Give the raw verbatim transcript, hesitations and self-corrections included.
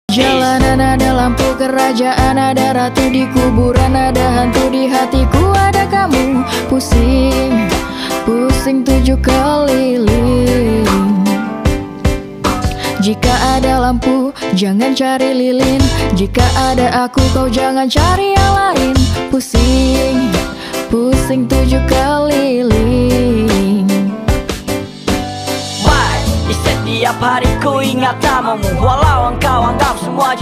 Jalanan ada lampu kerajaan, ada ratu di kuburan, ada hantu di hatiku, ada kamu. Pusing, pusing tujuh keliling. Jika ada lampu, jangan cari lilin. Jika ada aku, kau jangan cari yang lain. Pusing, pusing tujuh keliling. Why? Di setiap hari ku ingat namamu, walau engkau anggap semua